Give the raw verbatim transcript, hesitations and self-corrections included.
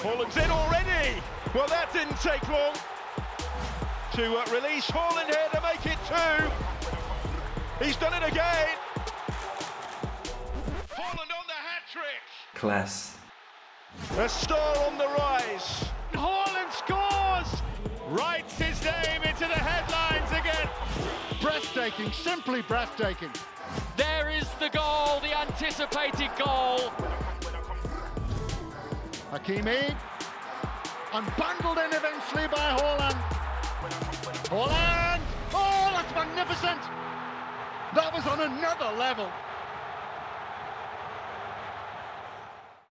Haaland's in already. Well, that didn't take long to uh, release Haaland here to make it two. He's done it again. Haaland on the hat-trick. Class. A star on the rise. Haaland scores! Writes his name into the headlines again. Breathtaking, simply breathtaking. There is the goal, the anticipated goal. Hakimi, unbundled in eventually by Haaland. Haaland! Oh, that's magnificent! That was on another level.